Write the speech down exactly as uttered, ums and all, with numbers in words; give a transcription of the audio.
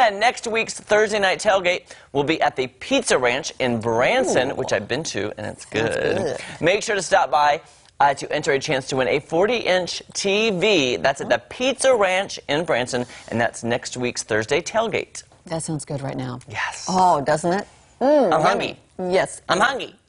And next week's Thursday night tailgate will be at the Pizza Ranch in Branson, Ooh. which I've been to, and it's good. good. Make sure to stop by uh, to enter a chance to win a forty inch T V. That's at the Pizza Ranch in Branson, and that's next week's Thursday tailgate. That sounds good right now. Yes. Oh, doesn't it? Mm, I'm hungry. Yes. I'm hungry.